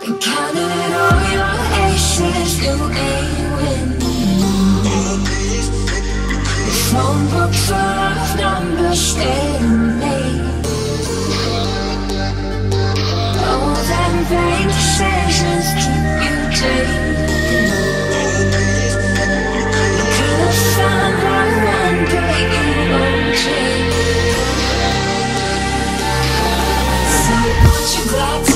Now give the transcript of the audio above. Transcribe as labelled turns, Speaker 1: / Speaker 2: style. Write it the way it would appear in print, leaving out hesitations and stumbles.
Speaker 1: And counting all your aces, you ain't winning. The phone book full of numbers staring me. All them vain decisions keep you dating. You could have found one, but you won't take. So aren't you glad